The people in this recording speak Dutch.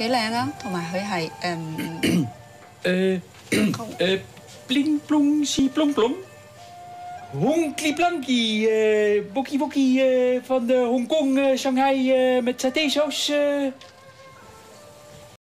幾靚啊，同埋佢係 bling blong si blong blong. Honky Blanky, Bokkie Bokkie van Hongkong, Shanghai met satésaus.